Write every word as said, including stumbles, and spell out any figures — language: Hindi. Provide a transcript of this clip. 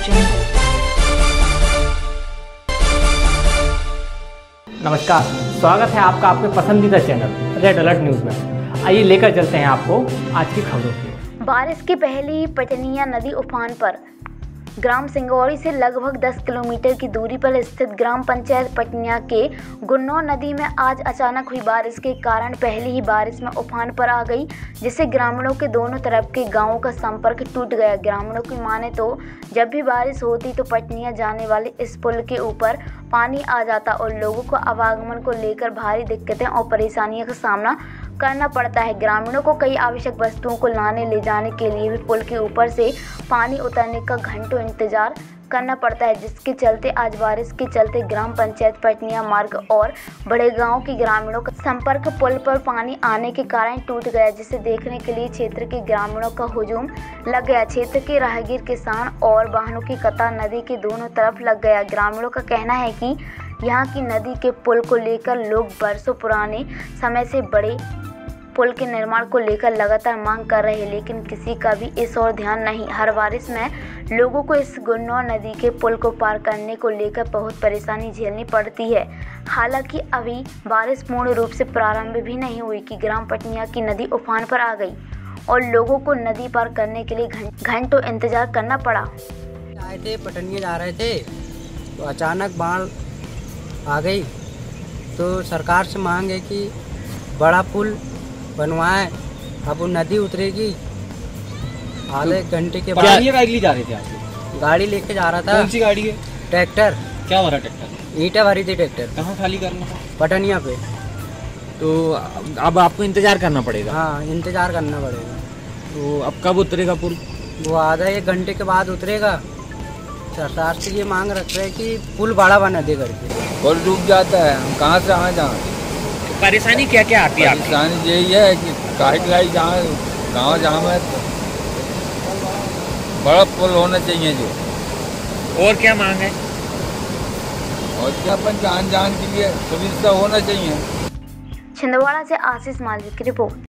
नमस्कार, स्वागत है आपका आपके पसंदीदा चैनल रेड अलर्ट न्यूज़ में। आइए लेकर चलते हैं आपको आज की खबरों की। बारिश की पहली पटनिया नदी उफान पर। ग्राम सिंगौड़ी से लगभग दस किलोमीटर की दूरी पर स्थित ग्राम पंचायत पटनिया के गुन्नौर नदी में आज अचानक हुई बारिश के कारण पहली ही बारिश में उफान पर आ गई, जिससे ग्रामीणों के दोनों तरफ के गांवों का संपर्क टूट गया। ग्रामीणों की माने तो जब भी बारिश होती तो पटनिया जाने वाले इस पुल के ऊपर पानी आ जाता और लोगों को आवागमन को लेकर भारी दिक्कतें और परेशानियों का सामना करना पड़ता है। ग्रामीणों को कई आवश्यक वस्तुओं को लाने ले जाने के लिए भी पुल के ऊपर से पानी उतरने का घंटों इंतजार करना पड़ता है, जिसके चलते आज बारिश के चलते ग्राम पंचायत पटनिया मार्ग और बड़े गांव के ग्रामीणों का संपर्क पुल पर पानी आने के कारण टूट गया, जिसे देखने के लिए क्षेत्र के ग्रामीणों का हुजूम लग गया। क्षेत्र के राहगीर, किसान और वाहनों की कतार नदी के दोनों तरफ लग गया। ग्रामीणों का कहना है कि यहाँ की नदी के पुल को लेकर लोग बरसों पुराने समय से बड़े पुल के निर्माण को लेकर लगातार मांग कर रहे हैं, लेकिन किसी का भी इस ओर ध्यान नहीं। हर बारिश में लोगों को इस गुन्नौर नदी के पुल को पार करने को लेकर बहुत परेशानी झेलनी पड़ती है। हालांकि अभी बारिश पूर्ण रूप से प्रारंभ भी नहीं हुई कि ग्राम पटनिया की नदी उफान पर आ गई और लोगों को नदी पार करने के लिए घंटों इंतजार करना पड़ा। आए थे पटनिया जा रहे थे तो अचानक बाढ़ आ गई, तो सरकार से मांग है कि बड़ा पुल बनवाए। अब वो नदी उतरेगी आधे घंटे के बाद। क्या गाड़ी जा रहे थे आप? गाड़ी लेके जा रहा था। कौन सी गाड़ी है? ट्रैक्टर। क्या भरा ट्रैक्टर? ईंटें भरी थी ट्रैक्टर। कहाँ खाली करना था? पटनिया पे। तो अब आपको इंतजार करना पड़ेगा। हाँ, इंतजार करना पड़ेगा। तो अब कब उतरेगा पुल? वो आधा एक घंटे के बाद उतरेगा। सरकार से ये मांग रख रहे हैं कि पुल बड़ा बना दे करके। पुल डूब जाता है, हम कहाँ से आए जाएँ? परेशानी क्या क्या आती है? परेशानी यही है कि काट लाई जहाँ गाँव जहाँ में बड़ा पुल होना चाहिए जो। और क्या मांग है? और क्या अपन जान जान के लिए सुविधा होना चाहिए। छिंदवाड़ा से आशीष मालवी की रिपोर्ट।